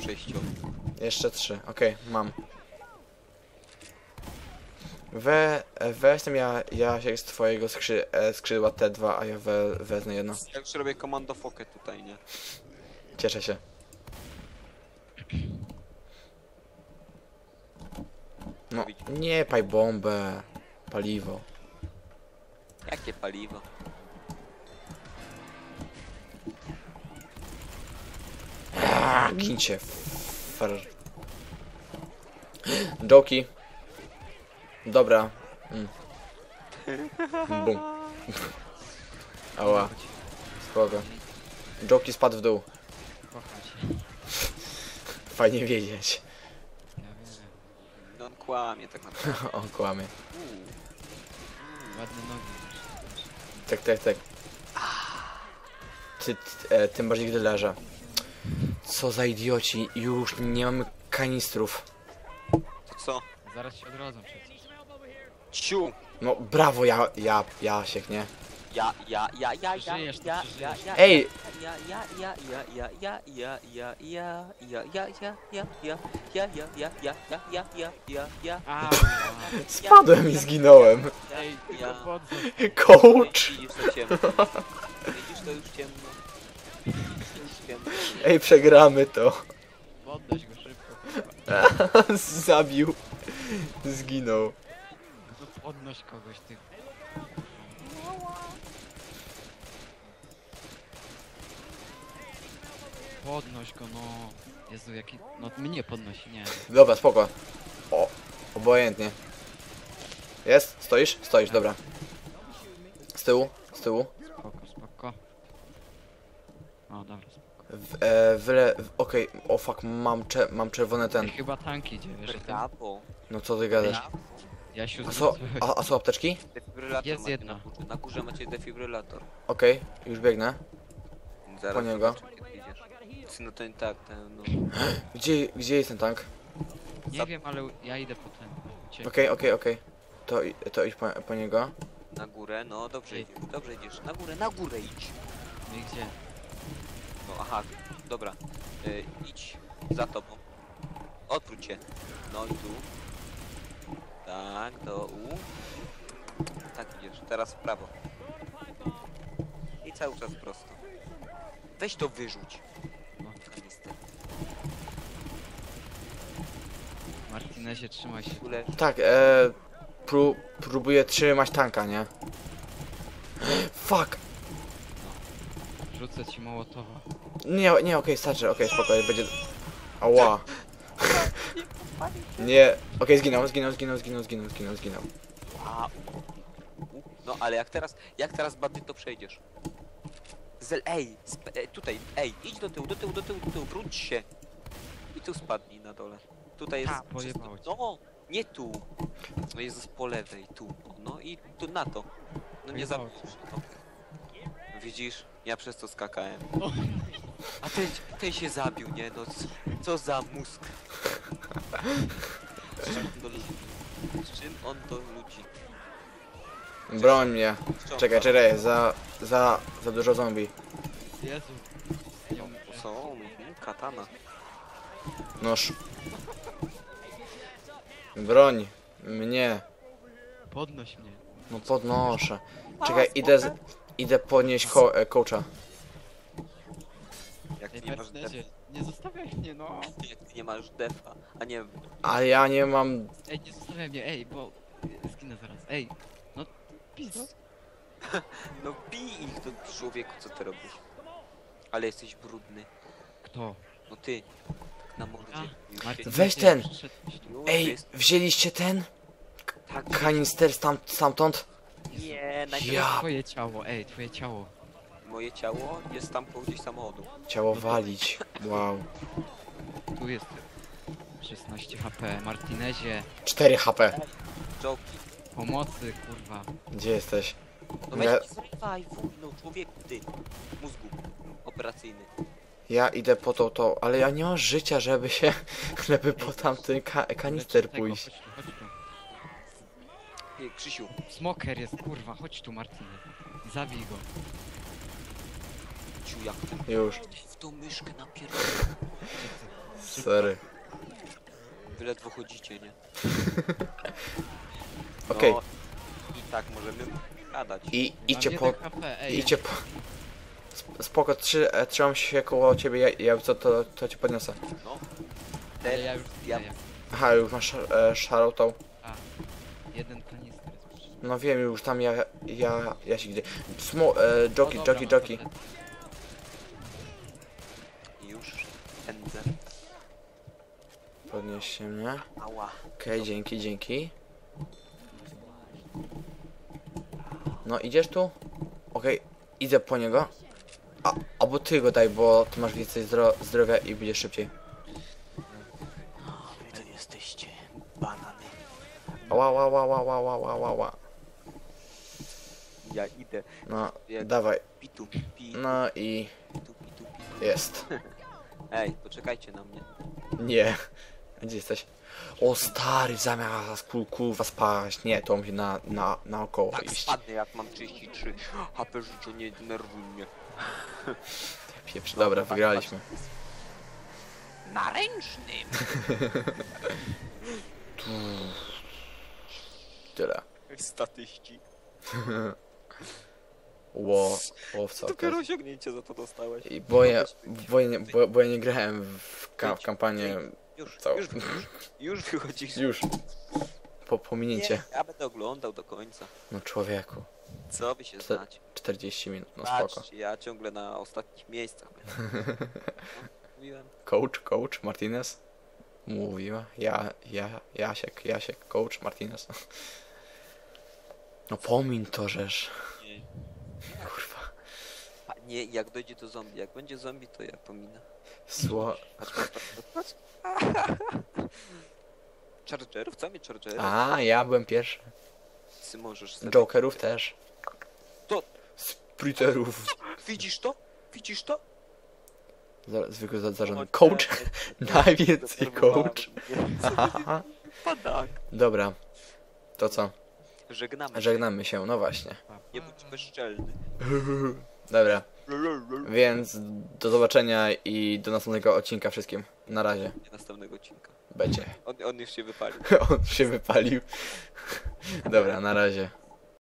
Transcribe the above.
przejściowy. Jeszcze 3, okej, mam. Weź tam ja się z twojego skrzydła T2, a ja wezmę jedno. Ja już robię komando fokę tutaj, nie? Cieszę się. No, nie paj bombę. Paliwo. Jakie paliwo? Gincie. Joki. Dobra. Bum. Ała. Spoko. Joki spadł w dół. Kochać. Fajnie wiedzieć. Ja wiem. No on kłamie tak naprawdę. On kłamie. Ładne nogi masz. Tak. Tym bardziej gdy leżę. Co za idioci. Już nie mamy kanistrów. To co? Zaraz się odrodzą przecież. Ciu! No brawo, Jasiek, nie? Przeżyjesz to, przeżyjesz. Ej! A, Spadłem i zginąłem. ej, tylko podzę. Coach! Widzisz to ciemno. Widzisz to już ciemno. Widzisz ciemno. Ej, przegramy to. Podnoś go szybko. Zabił. Zginął. No podnoś kogoś, ty. Podnoś go, no. Jezu, jaki... No mnie podnosi, nie. Dobra, spoko. O, obojętnie. Jest? Stoisz? Stoisz, dobra. Z tyłu? Spoko. O, dobra, spoko. Okej, o fuck, mam czerwony ten. Ej, chyba tanki idzie, wiesz o tym? Brawo. No co ty gadasz? Jasiu, A są apteczki? Defibrylator Jest macie jedna. na górze. Na górze macie defibrylator. Okej, już biegnę. Zaraz Po niego. zobaczę, kiedy idziesz. No ten tak, ten no. Gdzie jest ten tank? Nie wiem, ale ja idę po ten. Okej. To idź po niego. Na górę, no dobrze Ej. idziesz, dobrze idziesz. Na górę idź. No i gdzie? No aha, dobra. Idź za tobą. Odwróć się. No i tu. Tak, do U. Tak idziesz. Teraz w prawo. I cały czas prosto. Weź to wyrzuć. No. Kanister. Martinezie, trzymaj się. Tu leży. Tak, próbuję trzymać tanka, nie? Fuck! Rzucę ci Mołotowa. Nie, okej, starczy, okej, spokojnie, będzie... Ała. Nie, okej, zginął. A, no ale jak teraz bandyto przejdziesz? Tutaj, idź do tyłu, wróć się. I tu spadnij na dole. Tutaj jest... Ta, pojebało cię. No, nie tu. No Jezus, po lewej, tu. No i tu na to. No nie Pojebało zabijesz. No. Widzisz? Ja przez to skakałem. O. A ten się zabił, nie? No co za mózg. Z czym on do ludzi? Z czym on do ludzi? Broń mnie. Czekaj, za dużo zombie. Jezu. Nie umiem. Są, katana. Noż. Broń mnie. Podnoś mnie. No podnoszę. Czekaj, idę podnieść coacha. Jak Ej, ty nie masz defa. Martinezie, nie zostawiaj mnie, no. Jak ty nie masz defa. A nie, Ale ja nie mam... Ej, nie zostawiaj mnie, ej, bo zginę zaraz. Ej, no pizdo. no bij ich do człowieku, co ty robisz. Ale jesteś brudny. Kto? No ty. Tak na mordzie. Już Martin, się- Weź ten. przyszedłeś tu. już Ej, jest- wzięliście ten? tak, Kanister stamtąd? nie, najpierw Ja... Twoje ciało, ej, twoje ciało. moje ciało jest tam koło gdzieś samochodu. Ciało walić. Wow. Tu jest 16 HP. Martinezie, 4 HP. Joki. pomocy, kurwa. Gdzie jesteś? No Ja- weź zrywaj, no człowieku, ty. Mózgu. Operacyjny. Ja idę po to, ale ja nie mam życia, żeby po tamten kanister Lecz tego, pójść. Chodź tu. Ej, Krzysiu. Smoker jest, kurwa, chodź tu, Martine. Zabij go. Ciu, jak ty Już. w tą myszkę napierdolę. Sorry. Wy ledwo chodzicie, nie? Okej. No, i tak możemy gadać. I Mam idźcie 1 po... HP, ej. Idźcie po... Spoko, trzymam się koło ciebie, ja co to cię podniosę. No. Ale ja już ja- ja. Aha, już masz szarą tą. A, 1 kanister jest już. No wiem, już tam ja się gdzie... O, dobra, mam joki. tabletę. Już pędzę. Podnieście mnie. Ała. Okej, dzięki. No idziesz tu? Okej, idę po niego. Albo ty go daj, bo ty masz więcej zdrowia i będzie szybciej. Wy to jesteście banany. Ła. Ja idę. No, Jak dawaj. pitu, No i pitu. jest. Ej, poczekajcie na mnie. Nie. Gdzie jesteś? O stary, zamiast kurwa spaść. Nie, to musi naokoło Tak iść. spadnę jak mam 33 HP życia, nie denerwuj mnie. Pieprz, dobra, wygraliśmy. Na ręcznym! Tyle. Statyści. Łowca. Dopiero osiągnięcie za to dostałeś. I bo ja nie grałem w kampanię. Już, Co? już wychodzisz. Już. Pominięcie. Nie, ja będę oglądał do końca. No człowieku. Co wy się Co? znacie? 40 minut, no spoko. Patrzcie, ja ciągle na ostatnich miejscach będę. No, mówiłem. Coach Martinez? Mówiła. Jasiek, coach Martinez. No pomin to żeż. Nie. Kurwa. A nie, jak dojdzie do zombie. Jak będzie zombie, to ja pominę. Patrz. Chargerów? Co mi chargerów? A, ja byłem pierwszy. Ty możesz sobie... Jokerów też. To... Spriterów. Widzisz to? Widzisz to? Zwykły zarząd. O, Coach. nie, Najwięcej coach. Padak. Dobra. To co? Żegnamy. Żegnamy się, no właśnie. Nie bądź bezczelny. Dobra. Więc do zobaczenia i do następnego odcinka wszystkim. Na razie. Następnego odcinka. Będzie. On już się wypalił. On się wypalił. Dobra, na razie.